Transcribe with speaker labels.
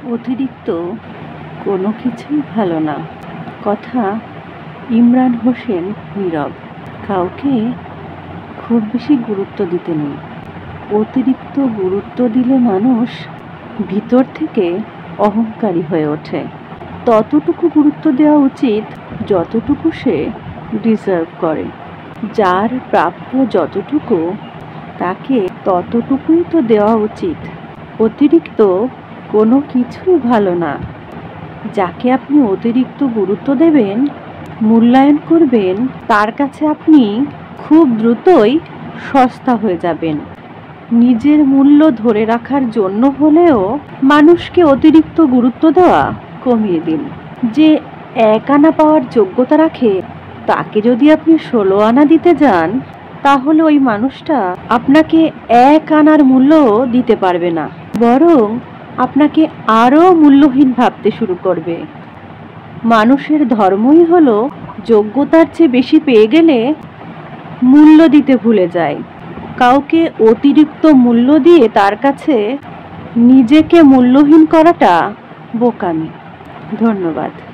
Speaker 1: অতিরিক্ত কোনো কিছুই ভালো না। কথা ইমরান হোসেন নীরব। কাউকে খুব বেশি গুরুত্ব দিতে নেই। অতিরিক্ত গুরুত্ব দিলে মানুষ ভিতর থেকে অহংকারী হয়ে ওঠে। ততটুকু গুরুত্ব দেওয়া উচিত যতটুকু সে ডিজার্ভ করে। যার প্রাপ্য যতটুকু তাকে ততটুকুই তো দেওয়া উচিত। অতিরিক্ত কোনো কিছুই ভালো না। যাকে আপনি অতিরিক্ত গুরুত্ব দেবেন, মূল্যায়ন করবেন, তার কাছে আপনি খুব দ্রুতই সস্তা হয়ে যাবেন। নিজের মূল্য ধরে রাখার জন্য হলেও মানুষকে অতিরিক্ত গুরুত্ব দেওয়া কমিয়ে দিন। যে 1 আনা পাওয়ার যোগ্যতা রাখে, তাকে যদি আপনি 16 আনা দিতে যান, তাহলে ওই মানুষটা আপনাকে 1 আনার মূল্য দিতে পারবে না, বরং আপনাকে আরও মূল্যহীন ভাবতে শুরু করবে। মানুষের ধর্মই হলো যোগ্যতার চেয়ে বেশি পেয়ে গেলে মূল্য দিতে ভুলে যায়। কাউকে অতিরিক্ত মূল্য দিয়ে তার কাছে নিজেকে মূল্যহীন করাটা বোকামি। ধন্যবাদ।